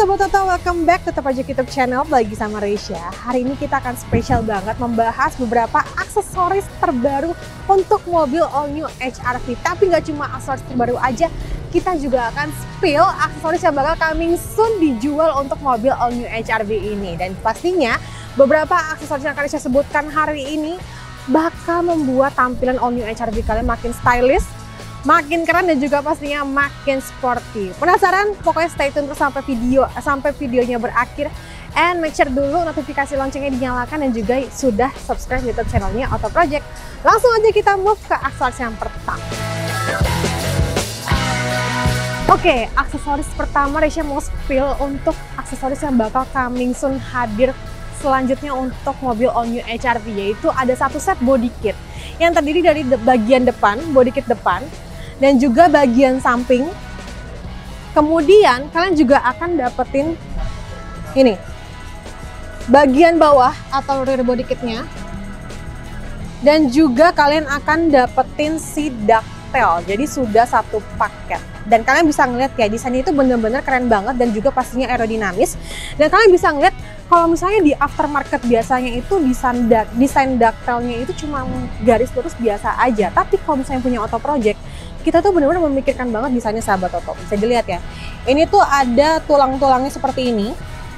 Sobat Toto, welcome back to Project YouTube channel lagi sama Reisha. Hari ini kita akan spesial banget membahas beberapa aksesoris terbaru untuk mobil all new HR-V. Tapi nggak cuma aksesoris terbaru aja, kita juga akan spill aksesoris yang bakal coming soon dijual untuk mobil all new HR-V ini. Dan pastinya beberapa aksesoris yang akan saya sebutkan hari ini bakal membuat tampilan all new HR-V kalian makin stylish, makin keren, dan juga pastinya makin sporty. Penasaran? Pokoknya stay tune terus sampai videonya berakhir. And make sure dulu notifikasi loncengnya dinyalakan dan juga sudah subscribe YouTube channelnya Auto Project. Langsung aja kita move ke aksesoris yang pertama. Oke, aksesoris pertama Reisha mau spill untuk aksesoris yang bakal coming soon hadir selanjutnya untuk mobil all new HR-V, yaitu ada satu set body kit yang terdiri dari bagian depan, body kit depan, dan juga bagian samping. Kemudian kalian juga akan dapetin ini bagian bawah atau rear body kitnya, dan juga kalian akan dapetin si ducktail. Jadi sudah satu paket, dan kalian bisa ngeliat ya desainnya itu bener-bener keren banget dan juga pastinya aerodinamis. Dan kalian bisa ngeliat kalau misalnya di aftermarket biasanya itu desain ducktailnya itu cuma garis lurus biasa aja, tapi kalau misalnya punya Auto Project, kita tuh benar-benar memikirkan banget desainnya sahabat Toto. Bisa dilihat ya, ini tuh ada tulang-tulangnya seperti ini,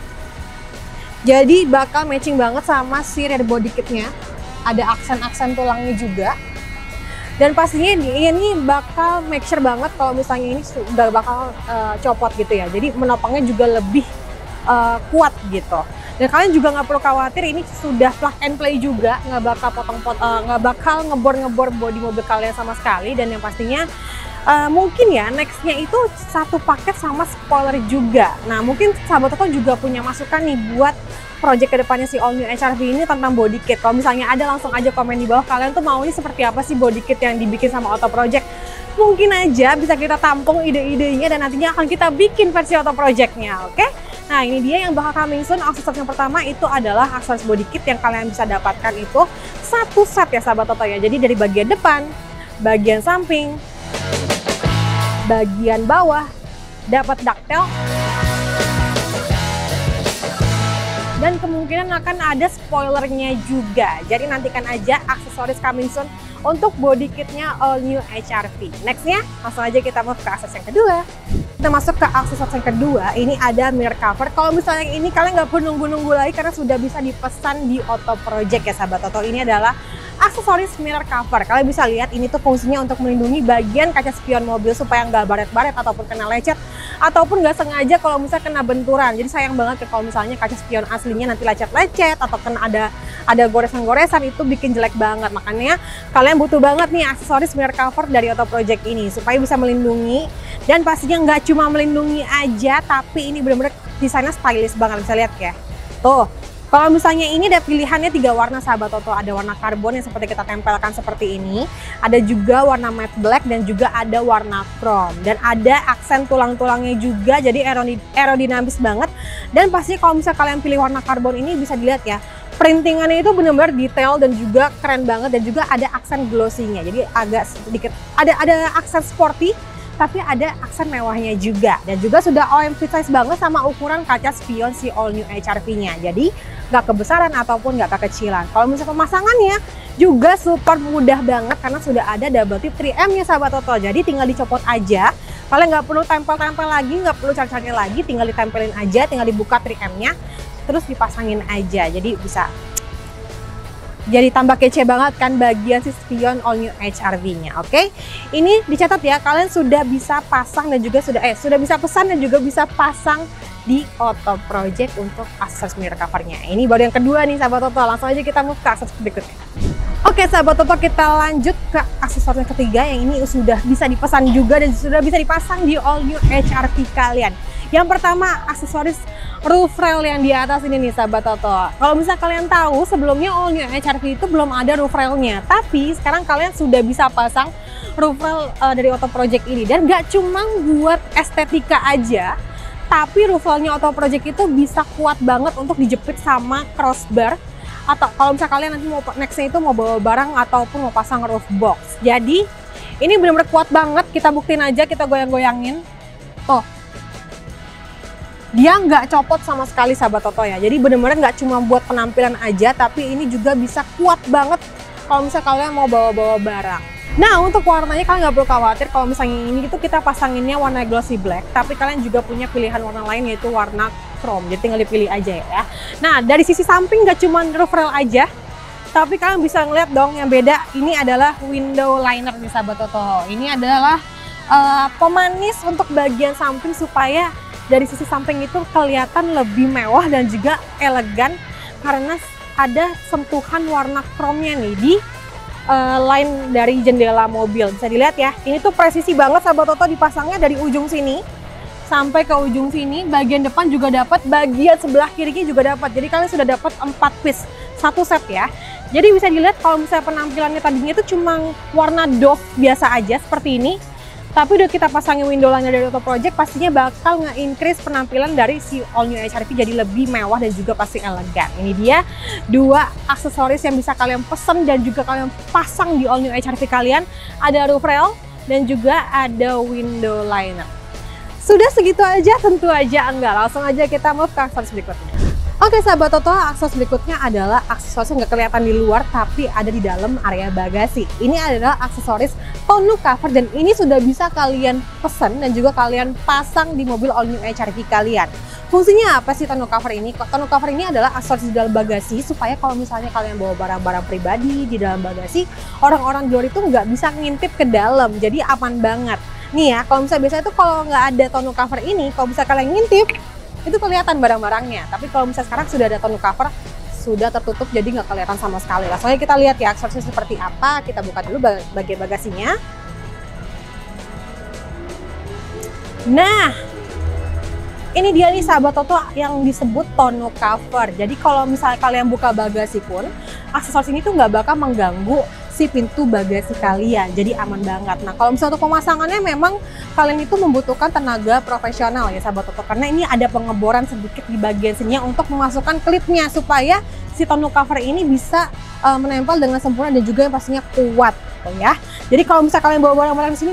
jadi bakal matching banget sama si rear body kitnya. Ada aksen-aksen tulangnya juga, dan pastinya ini bakal make sure banget kalau misalnya ini sudah bakal copot gitu ya, jadi menopangnya juga lebih kuat gitu. Dan kalian juga nggak perlu khawatir, ini sudah plug and play juga, nggak bakal ngebor bodi mobil kalian sama sekali. Dan yang pastinya mungkin ya nextnya itu satu paket sama spoiler juga. Nah mungkin sahabat Toto juga punya masukan nih buat project kedepannya si all new HR-V ini tentang body kit. Kalau misalnya ada, langsung aja komen di bawah kalian tuh maunya seperti apa sih body kit yang dibikin sama Auto Project. Mungkin aja bisa kita tampung ide-idenya dan nantinya akan kita bikin versi Auto Project-nya, oke? Nah ini dia yang bakal coming soon. Aksesoris yang pertama itu adalah aksesoris body kit yang kalian bisa dapatkan itu satu set ya sahabat Toto ya. Jadi dari bagian depan, bagian samping, bagian bawah dapat ducktail, dan kemungkinan akan ada spoilernya juga. Jadi nantikan aja aksesoris coming soon untuk body kitnya all new HR-V. Nextnya langsung aja kita move ke aksesoris yang kedua. Kita masuk ke aksesoris yang kedua, ini ada mirror cover. Kalau misalnya ini kalian nggak perlu nunggu-nunggu lagi karena sudah bisa dipesan di Auto Project ya sahabat Toto. Ini adalah aksesoris mirror cover. Kalian bisa lihat ini tuh fungsinya untuk melindungi bagian kaca spion mobil supaya nggak baret-baret ataupun kena lecet, ataupun nggak sengaja kalau misalnya kena benturan. Jadi sayang banget kalau misalnya kaca spion aslinya nanti lecet-lecet atau kena ada goresan-goresan, itu bikin jelek banget. Makanya kalian butuh banget nih aksesoris mirror cover dari Auto Project ini supaya bisa melindungi. Dan pastinya nggak cuma melindungi aja, tapi ini benar-benar desainnya stylish banget. Bisa lihat ya, tuh. Kalau misalnya ini ada pilihannya 3 warna sahabat Toto. Ada warna karbon yang seperti kita tempelkan seperti ini, ada juga warna matte black, dan juga ada warna chrome. Dan ada aksen tulang-tulangnya juga, jadi aerodinamis banget. Dan pasti kalau misalnya kalian pilih warna karbon ini, bisa dilihat ya, printingannya itu benar-benar detail dan juga keren banget. Dan juga ada aksen glossy-nya, jadi agak sedikit ada aksen sporty, tapi ada aksen mewahnya juga. Dan juga sudah OMV size banget sama ukuran kaca spion si all new HR-V-nya. Jadi nggak kebesaran ataupun nggak kekecilan. Kalau misalnya pemasangannya juga super mudah banget karena sudah ada double tip 3M-nya sahabat Toto. Jadi tinggal dicopot aja. Kalian nggak perlu tempel-tempel lagi, nggak perlu cari-cari lagi, tinggal ditempelin aja, tinggal dibuka 3M-nya, terus dipasangin aja. Jadi bisa jadi tambah kece banget kan bagian si spion all new HR-V-nya. Oke, ini dicatat ya, kalian sudah bisa pasang dan juga sudah bisa pesan dan juga bisa pasang di Auto Project untuk aksesoris mirror covernya. Ini baru yang kedua nih sahabat Toto. Langsung aja kita move ke aksesoris berikutnya. Oke sahabat Toto, kita lanjut ke aksesoris yang ketiga yang ini sudah bisa dipesan juga dan sudah bisa dipasang di all new HR-V kalian. Yang pertama aksesoris roof rail yang di atas ini nih sahabat Toto. Kalau misalnya kalian tahu sebelumnya all new HR-V itu belum ada roof railnya, tapi sekarang kalian sudah bisa pasang roof rail dari Auto Project ini. Dan gak cuma buat estetika aja, tapi roof railnya Auto Project itu bisa kuat banget untuk dijepit sama crossbar. Atau kalau misalnya kalian nanti mau nextnya itu mau bawa barang ataupun mau pasang roof box. Jadi ini benar-benar kuat banget. Kita buktiin aja, kita goyang-goyangin. Tuh. Dia nggak copot sama sekali sahabat Toto ya. Jadi bener-bener nggak cuma buat penampilan aja, tapi ini juga bisa kuat banget kalau misalnya kalian mau bawa-bawa barang. Nah, untuk warnanya kalian nggak perlu khawatir kalau misalnya ini itu kita pasanginnya warna glossy black, tapi kalian juga punya pilihan warna lain yaitu warna chrome. Jadi tinggal dipilih aja ya. Nah, dari sisi samping nggak cuma roof rail aja, tapi kalian bisa ngeliat dong yang beda. Ini adalah window liner nih sahabat Toto. Ini adalah pemanis untuk bagian samping supaya dari sisi samping itu kelihatan lebih mewah dan juga elegan karena ada sentuhan warna chrome-nya nih di line dari jendela mobil. Bisa dilihat ya, ini tuh presisi banget sahabat Toto, dipasangnya dari ujung sini sampai ke ujung sini. Bagian depan juga dapat, bagian sebelah kirinya juga dapat. Jadi kalian sudah dapat 4 piece satu set ya. Jadi bisa dilihat kalau misalnya penampilannya tadinya itu cuma warna doff biasa aja seperti ini, tapi udah kita pasangin window liner dari Auto Project, pastinya bakal nge-increase penampilan dari si All New HR-V jadi lebih mewah dan juga pasti elegan. Ini dia 2 aksesoris yang bisa kalian pesen dan juga kalian pasang di All New HR-V kalian. Ada roof rail dan juga ada window liner. Sudah segitu aja? Tentu aja enggak. Langsung aja kita move ke aksesoris berikutnya. Oke sahabat Toto, aksesoris berikutnya adalah aksesoris yang nggak kelihatan di luar tapi ada di dalam area bagasi. Ini adalah aksesoris tonneau cover dan ini sudah bisa kalian pesan dan juga kalian pasang di mobil All New HR-V kalian. Fungsinya apa sih tonneau cover ini? Tonneau cover ini adalah aksesoris di dalam bagasi supaya kalau misalnya kalian bawa barang-barang pribadi di dalam bagasi, orang-orang di luar itu nggak bisa ngintip ke dalam, jadi aman banget. Nih ya, kalau misalnya biasanya itu kalau nggak ada tonneau cover ini, kalau bisa kalian ngintip, itu kelihatan barang-barangnya. Tapi kalau misalnya sekarang sudah ada tonneau cover, sudah tertutup jadi nggak kelihatan sama sekali. Langsung aja kita lihat ya aksesorisnya seperti apa. Kita buka dulu bagian bagasinya. Nah, ini dia nih sahabat Toto yang disebut tonneau cover. Jadi kalau misalnya kalian buka bagasi pun, aksesoris ini tuh nggak bakal mengganggu si pintu bagasi kalian, jadi aman banget. Nah kalau misalnya untuk pemasangannya memang kalian itu membutuhkan tenaga profesional ya sahabat Toto, karena ini ada pengeboran sedikit di bagian sininya untuk memasukkan klipnya supaya si tonneau cover ini bisa menempel dengan sempurna dan juga yang pastinya kuat gitu ya. Jadi kalau misalnya kalian bawa barang-barang di sini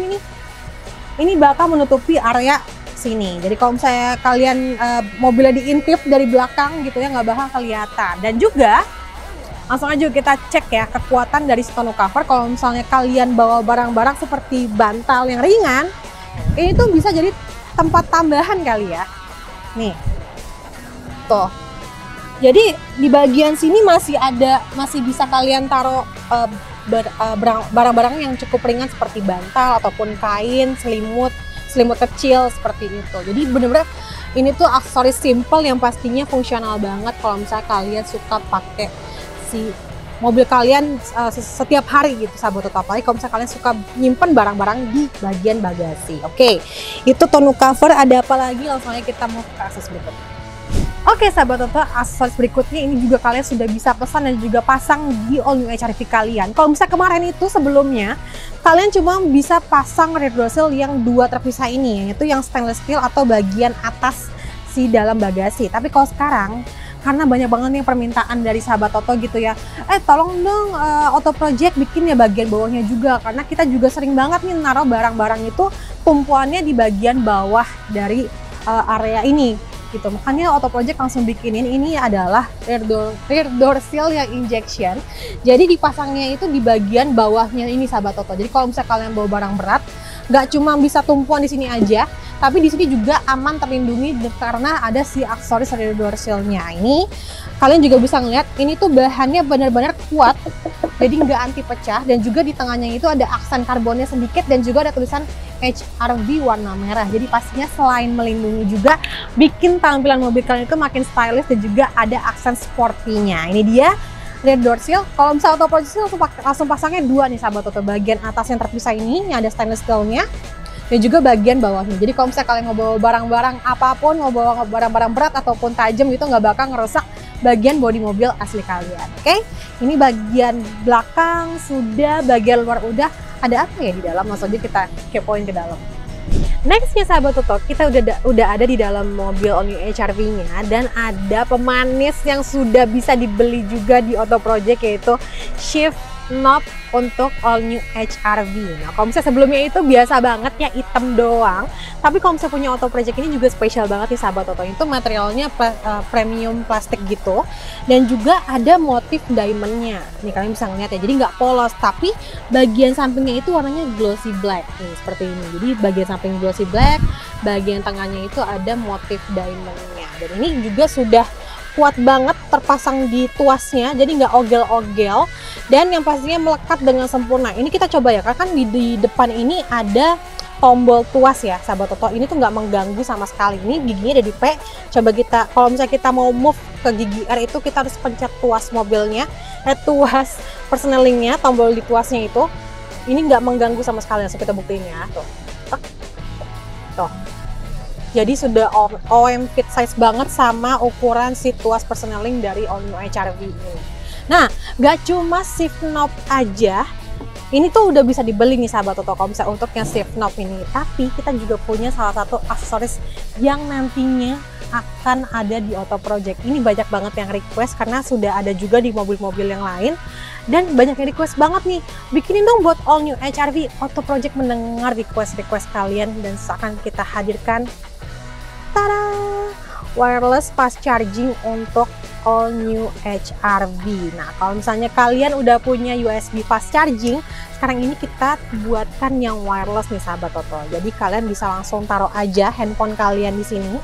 ini bakal menutupi area sini. Jadi kalau misalnya kalian mobilnya diintip dari belakang gitu ya, nggak bakal kelihatan. Dan juga langsung aja kita cek ya kekuatan dari tonneau cover. Kalau misalnya kalian bawa barang-barang seperti bantal yang ringan, ini tuh bisa jadi tempat tambahan kali ya. Nih, tuh. Jadi di bagian sini masih bisa kalian taruh barang-barang yang cukup ringan seperti bantal ataupun kain, selimut kecil seperti itu. Jadi bener-bener ini tuh aksesoris simple yang pastinya fungsional banget kalau misalnya kalian suka pakai si mobil kalian setiap hari gitu sahabat Toto. Apalagi kalau misalnya kalian suka nyimpen barang-barang di bagian bagasi. Oke, itu tonneau cover. Ada apa lagi? Langsung aja kita mau ke aksesoris berikutnya. Oke sahabat Toto, aksesoris berikutnya ini juga kalian sudah bisa pesan dan juga pasang di All New HR-V kalian. Kalau misalnya kemarin itu sebelumnya kalian cuma bisa pasang rear door sill yang 2 terpisah ini, yaitu yang stainless steel atau bagian atas si dalam bagasi. Tapi kalau sekarang karena banyak banget nih permintaan dari sahabat Toto gitu ya, tolong dong Auto Project bikin ya bagian bawahnya juga, karena kita juga sering banget nih naruh barang-barang itu tumpuannya di bagian bawah dari area ini gitu. Makanya Auto Project langsung bikinin ini adalah rear door sill yang injection. Jadi dipasangnya itu di bagian bawahnya ini sahabat Toto. Jadi kalau misalnya kalian bawa barang berat, nggak cuma bisa tumpuan di sini aja, tapi di sini juga aman terlindungi karena ada si aksesoris rear door sill-nya. Ini kalian juga bisa ngeliat ini tuh bahannya benar-benar kuat, jadi nggak anti pecah, dan juga di tengahnya itu ada aksen karbonnya sedikit dan juga ada tulisan HR-V warna merah. Jadi pastinya selain melindungi juga bikin tampilan mobil kalian itu makin stylish dan juga ada aksen sporty-nya. Ini dia rear door sill. Kalau misalnya Auto Project langsung pasangnya 2 nih sahabat Toto. Bagian atas yang terpisah ini yang ada stainless steel-nya dan juga bagian bawahnya. Jadi kalau misalnya kalian mau bawa barang-barang apapun, mau bawa barang-barang berat ataupun tajam gitu, nggak bakal ngerusak bagian bodi mobil asli kalian. Oke, ini bagian belakang sudah, bagian luar udah. Ada apa ya di dalam? Langsung aja kita kepoin ke dalam. Nextnya sahabat Toto, kita udah ada di dalam mobil All New HR-V-nya dan ada pemanis yang sudah bisa dibeli juga di Auto Project, yaitu shift knob untuk all new HR-V. Nah, kalau misalnya sebelumnya itu biasa banget ya hitam doang, tapi kalau misalnya punya Auto Project ini juga spesial banget nih sahabat Toto. Itu materialnya premium plastik gitu, dan juga ada motif diamondnya. Nih kalian bisa ngeliat ya, jadi nggak polos, tapi bagian sampingnya itu warnanya glossy black nih seperti ini. Jadi bagian samping glossy black, bagian tengahnya itu ada motif diamondnya. Dan ini juga sudah kuat banget terpasang di tuasnya, jadi nggak ogel-ogel, dan yang pastinya melekat dengan sempurna. Ini kita coba ya, karena kan di depan ini ada tombol tuas ya sahabat Toto. Ini tuh nggak mengganggu sama sekali. Ini giginya ada di P. Coba kita, kalau misalnya kita mau move ke gigi R itu kita harus pencet tuas mobilnya, tuas persnelingnya, tombol di tuasnya itu. Ini nggak mengganggu sama sekali, langsung kita buktiin ya. Tuh. Jadi sudah OM fit size banget sama ukuran si tuas persneling dari all new HR-V ini. Nah, gak cuma shift knob aja, ini tuh udah bisa dibeli nih sahabat Toto kalau misalnya untuk yang shift knob ini. Tapi kita juga punya salah satu aksesoris yang nantinya akan ada di Auto Project. Ini banyak banget yang request karena sudah ada juga di mobil-mobil yang lain. Dan banyak yang request banget nih, bikinin dong buat all new HR-V. Auto Project mendengar request kalian dan akan kita hadirkan, tada, wireless fast charging untuk all new HR-V. Nah, kalau misalnya kalian udah punya USB fast charging, sekarang ini kita buatkan yang wireless nih sahabat Toto. Jadi kalian bisa langsung taruh aja handphone kalian di sini.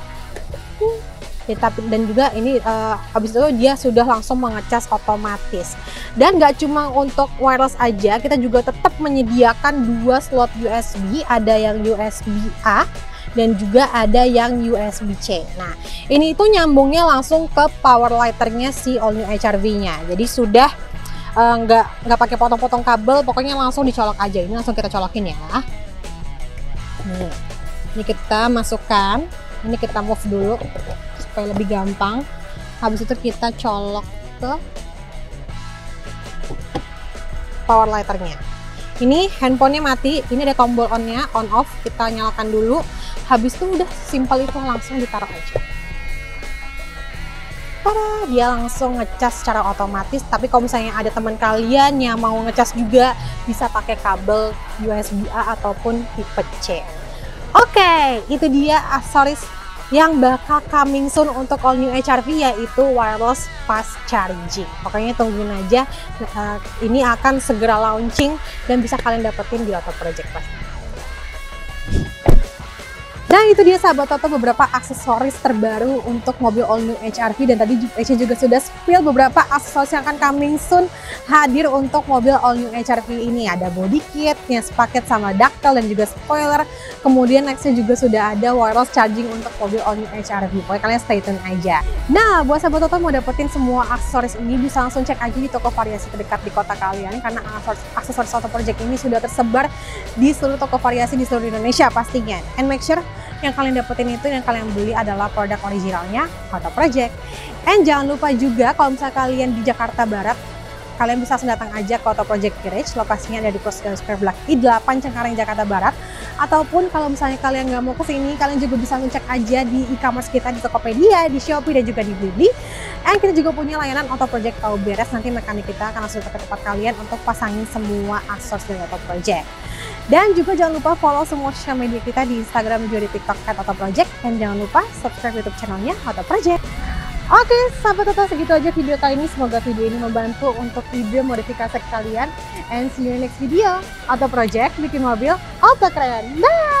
Dan juga ini habis itu dia sudah langsung mengecas otomatis. Dan nggak cuma untuk wireless aja, kita juga tetap menyediakan 2 slot USB, ada yang USB A dan juga ada yang USB-C. Nah, ini itu nyambungnya langsung ke power lighternya si all new HR-V-nya. Jadi sudah nggak pakai potong-potong kabel, pokoknya langsung dicolok aja. Ini langsung kita colokin ya. Nih, ini kita masukkan. Ini kita move dulu supaya lebih gampang. Habis itu kita colok ke power lighternya. Ini handphonenya mati, ini ada tombol on-nya, on off, kita nyalakan dulu. Habis itu udah simpel itu, langsung ditaruh aja. Tada, dia langsung ngecas secara otomatis. Tapi kalau misalnya ada teman kalian yang mau ngecas juga, bisa pakai kabel USB A ataupun tipe C. Oke, itu dia aksesoris yang bakal coming soon untuk all new HR-V, yaitu wireless fast charging. Pokoknya tungguin aja, ini akan segera launching dan bisa kalian dapetin di Auto Project pasti. Nah, itu dia sahabat Toto beberapa aksesoris terbaru untuk mobil all new HR-V, dan tadi Ece juga sudah spill beberapa aksesoris yang akan coming soon hadir untuk mobil all new HR-V ini. Ada body kit yang sepaket sama ductile dan juga spoiler. Kemudian nextnya juga sudah ada wireless charging untuk mobil all new HR-V. Pokoknya kalian stay tune aja. Nah, buat sahabat Toto mau dapetin semua aksesoris ini bisa langsung cek aja di toko variasi terdekat di kota kalian, karena aksesoris Auto Project ini sudah tersebar di seluruh toko variasi di seluruh Indonesia pastinya. And make sure yang kalian dapetin itu, yang kalian beli adalah produk originalnya Auto Project. And jangan lupa juga kalau misalnya kalian di Jakarta Barat, kalian bisa langsung datang aja ke Auto Project Garage. Lokasinya ada di Pos Square Block I8 Cengkareng, Jakarta Barat. Ataupun kalau misalnya kalian nggak mau kesini, kalian juga bisa ngecek aja di e-commerce kita di Tokopedia, di Shopee, dan juga di Blibli. And kita juga punya layanan Auto Project tahu beres. Nanti mekanik kita akan langsung ke tempat kalian untuk pasangin semua aksesoris dari Auto Project. Dan juga jangan lupa follow semua sosial media kita di Instagram, juga di TikTok @AutoProject. Dan jangan lupa subscribe YouTube channelnya Auto Project. Oke, sahabat Toto, segitu aja video kali ini. Semoga video ini membantu untuk ide modifikasi kalian. And see you in next video. Auto Project, bikin mobil auto keren. Bye!